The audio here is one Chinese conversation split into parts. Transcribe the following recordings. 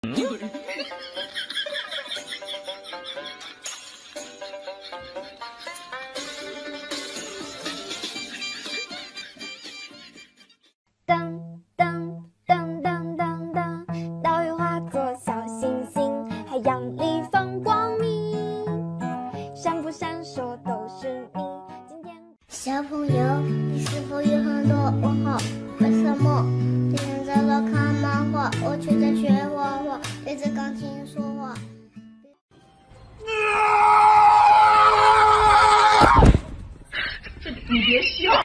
噔噔噔噔噔噔，岛屿化作小星星，海洋里放光明，闪不闪烁都是你。今天， 小朋友，你是否有很多问号？为什么今天在这看漫画，我却在学画画，对着钢琴说话？ 你别笑。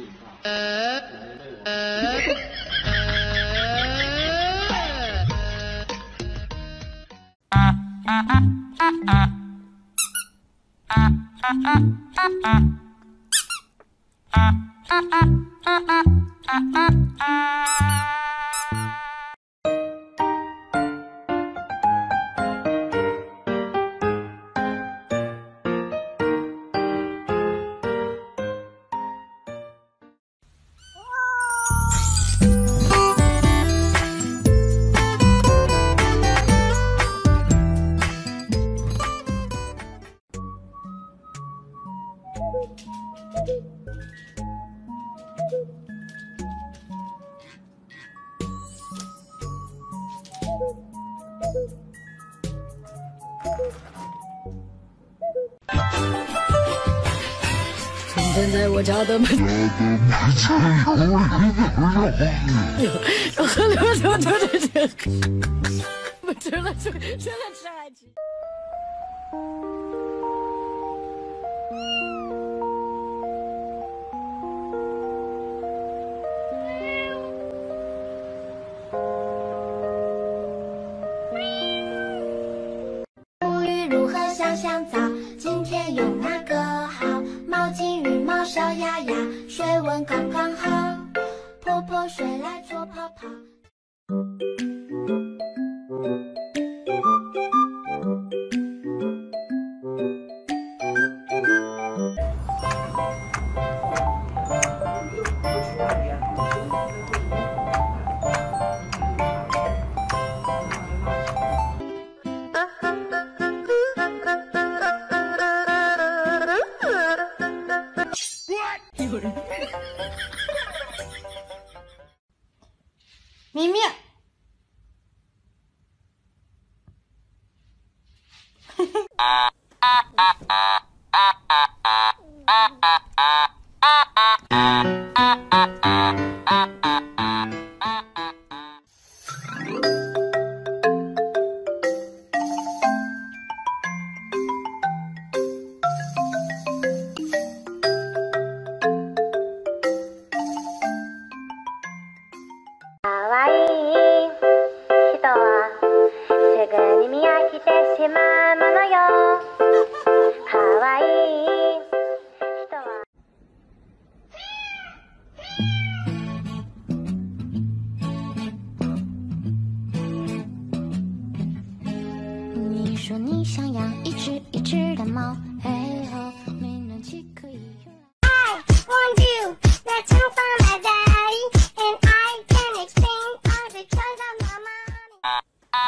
今天在我家的门前有河流，我真的吃海鸡。 沐浴如何像香皂？今天用哪个好？毛巾、羽毛、小鸭鸭，水温刚刚好。泼泼水来做泡泡。 咪咪， 你说你想养一只的猫，嘿吼，没暖气可以用。I want you, that's how from my daddy, and I can explain all because of my mommy.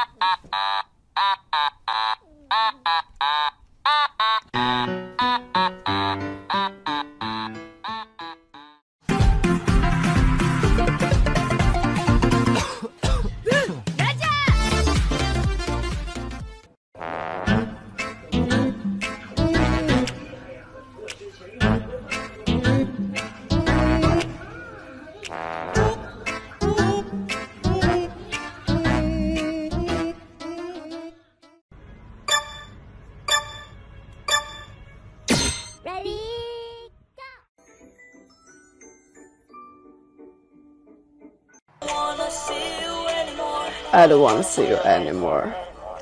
I don't wanna see you anymore.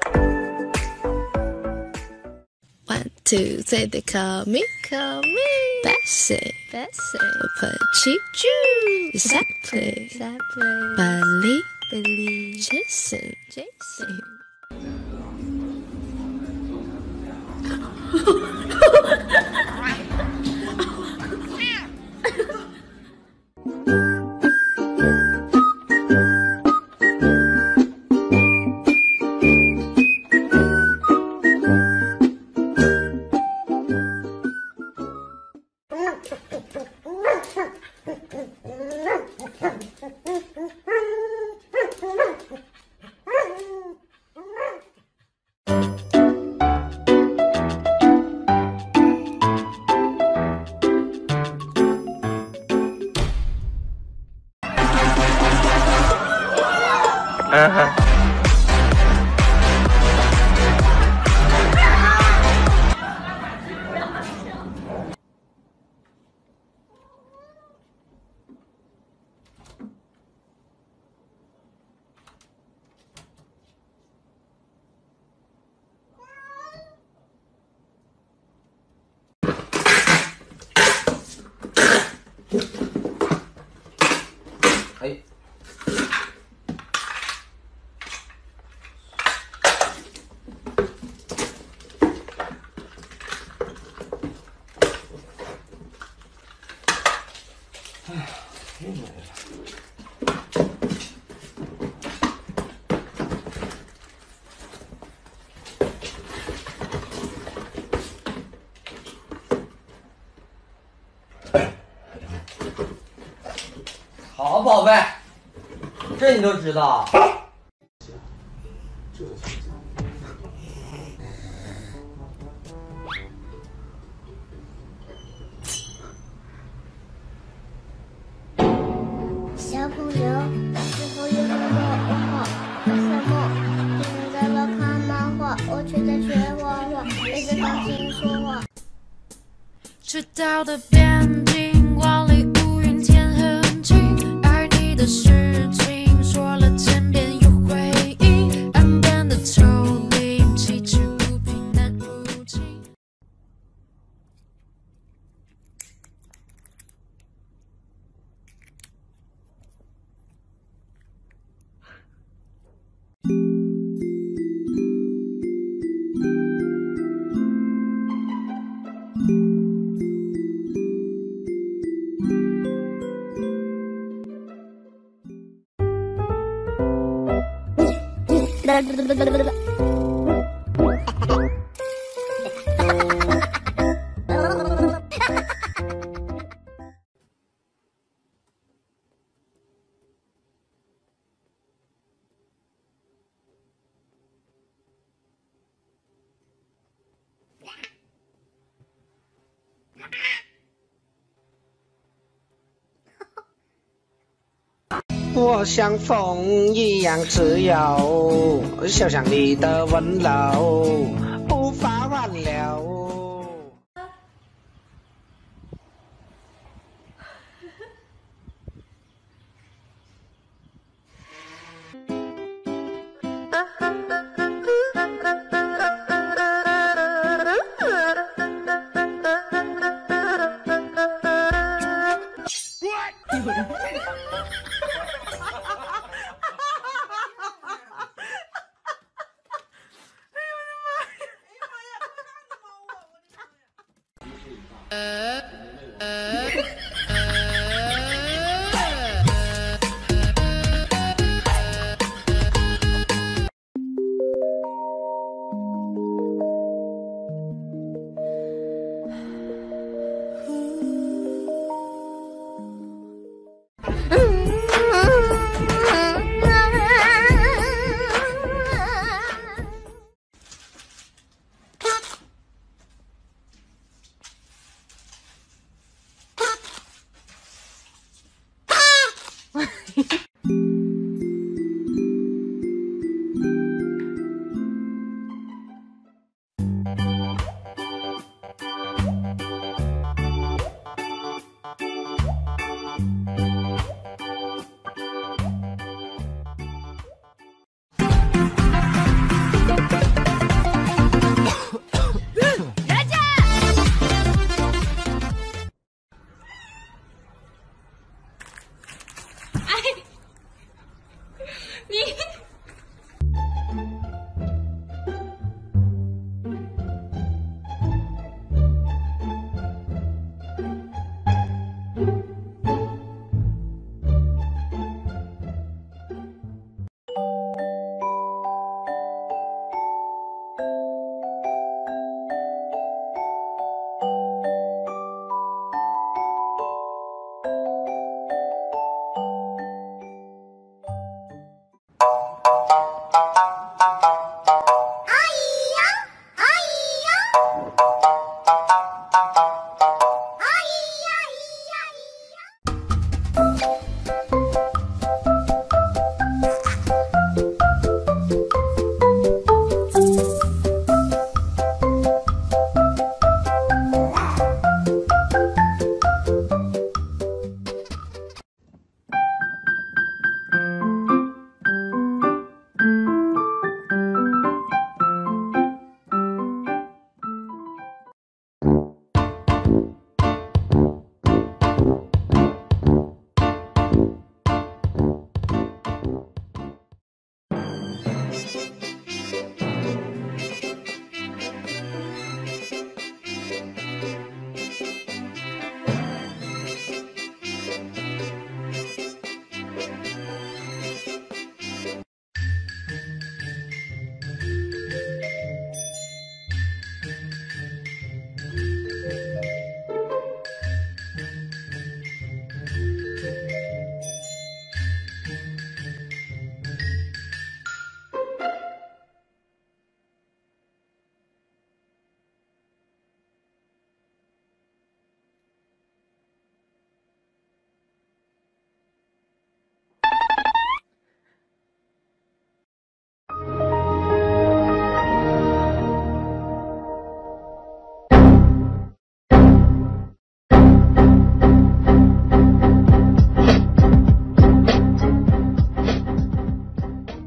1, 2, 3, they call me Bessie. Petit Jew. Exactly. Billy. Jason. 宝贝，这你都知道？ 小朋友，是否有人问我好？为什么别人在那看漫画，我却在学画画，背着钢琴说话？ 赤道的边境，万里无云天很晴，爱你的事情说了千遍又回忆，岸边的丘陵，崎岖不平难入侵。 我像风一样自由，想象你的温柔，无法挽留。